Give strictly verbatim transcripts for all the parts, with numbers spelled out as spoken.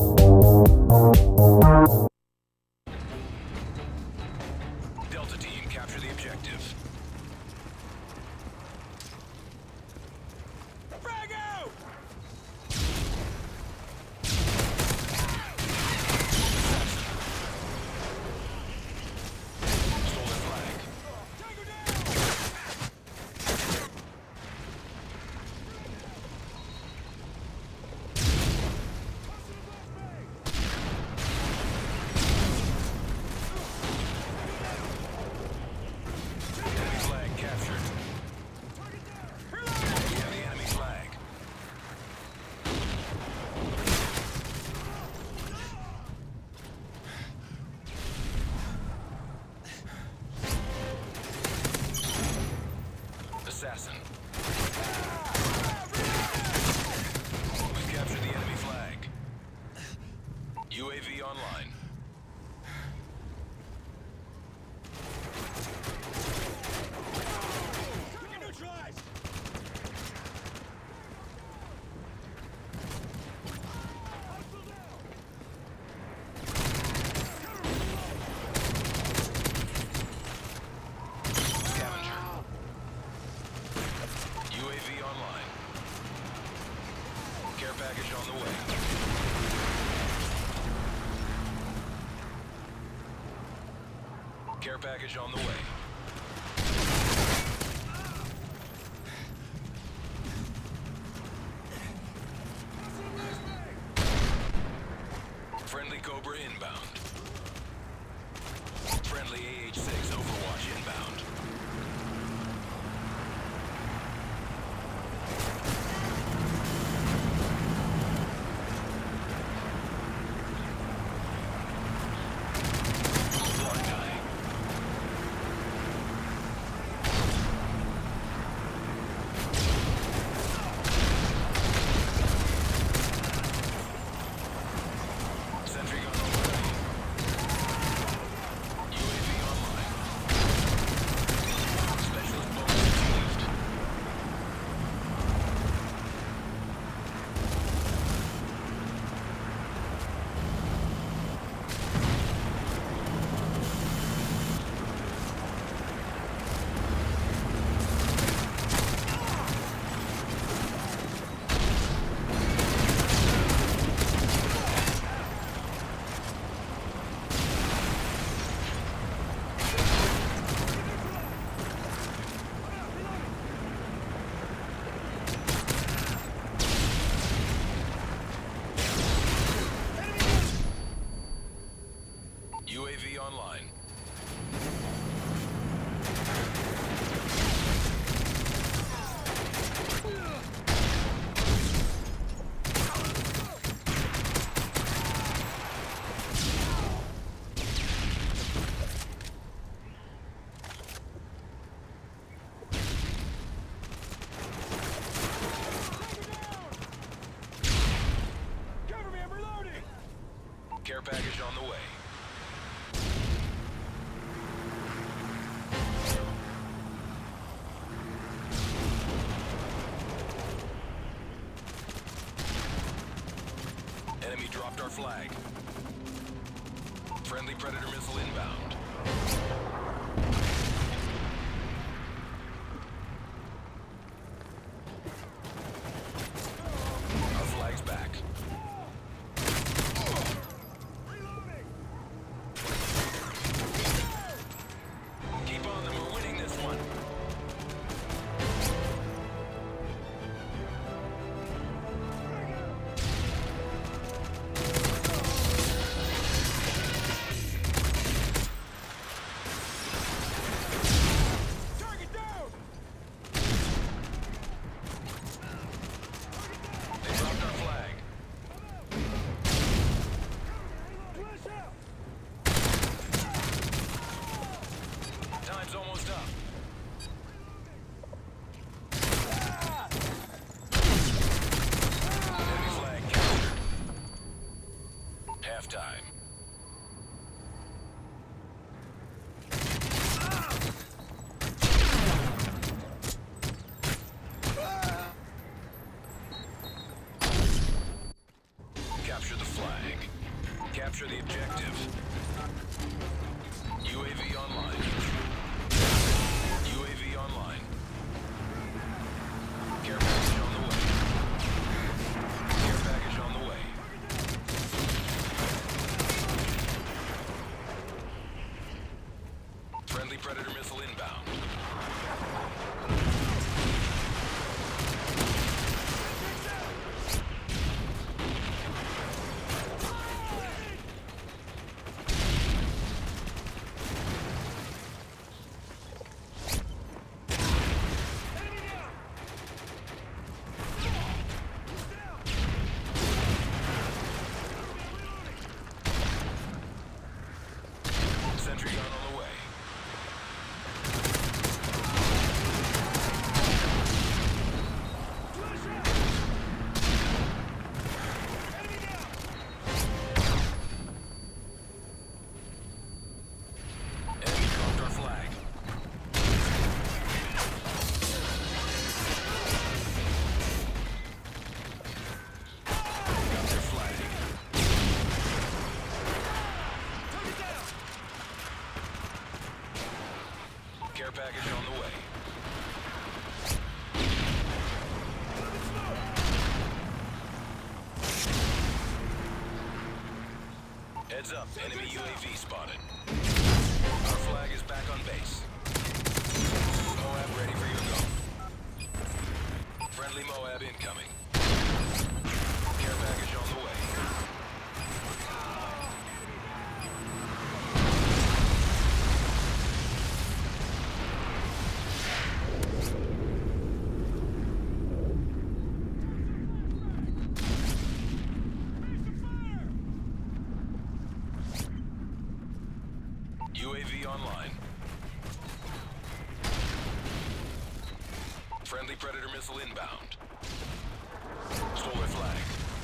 Delta team, capture the objective. Frag out! Stolen flag. Tango down! Enemy flag captured. We have the enemy flag. Assassin. We've captured the enemy flag. U A V online. Target neutralized! Scavenger. U A V online. Care package on the way. Care package on the way. Friendly Cobra inbound. Friendly A H six Overwatch inbound. Blind eye. Sentry gun overhead. U A V online. Specialist bonus achieved. U A V online. Cover me, I'm reloading! Care package on the way. Enemy dropped our flag. Friendly Predator missile inbound. Our flag's back. Keep on them, we're winning this one. Target down! They dropped our flag. Flash out! Time's almost up. Enemy flag captured. Halftime. Capture the flag. flag. Capture the objective. U A V online. U A V online. Care package on the way. Care package on the way. Friendly Predator missile inbound. Sentry gun on the way. Enemy dropped our flag. Got their flag. Care package on the way. Heads up, enemy U A V spotted. Our flag is back on base. Moab ready for your go. Friendly Moab incoming. Care package on the way. U A V online. Friendly Predator missile inbound. Stole their flag.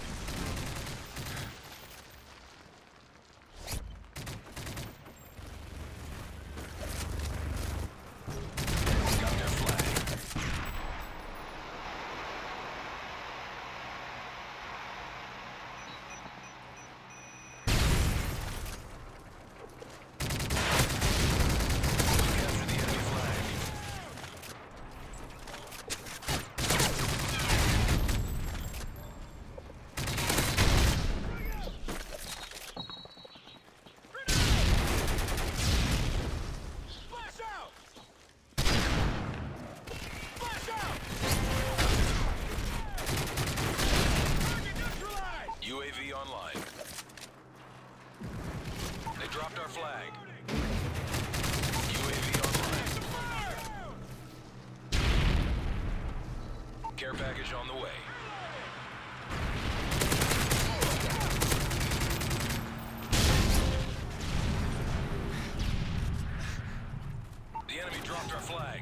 Got their flag. U A V online. They dropped our flag. U A V online. Care package on the way. The enemy dropped our flag.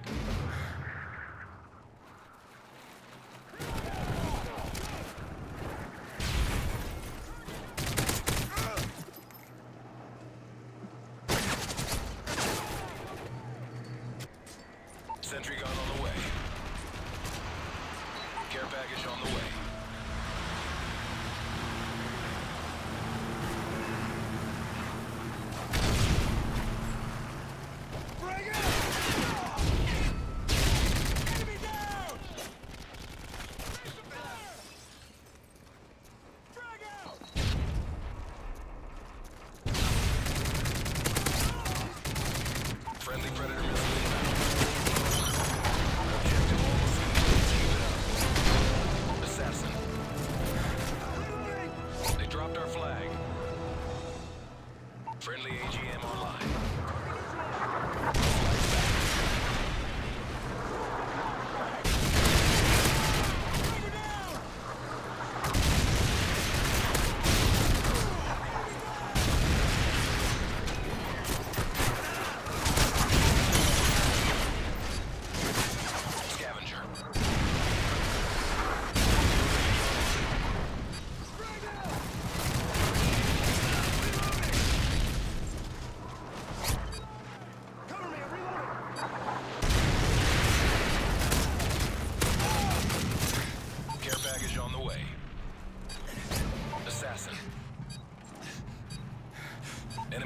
Sentry gun on the way. Care package on the way.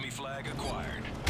Enemy flag acquired.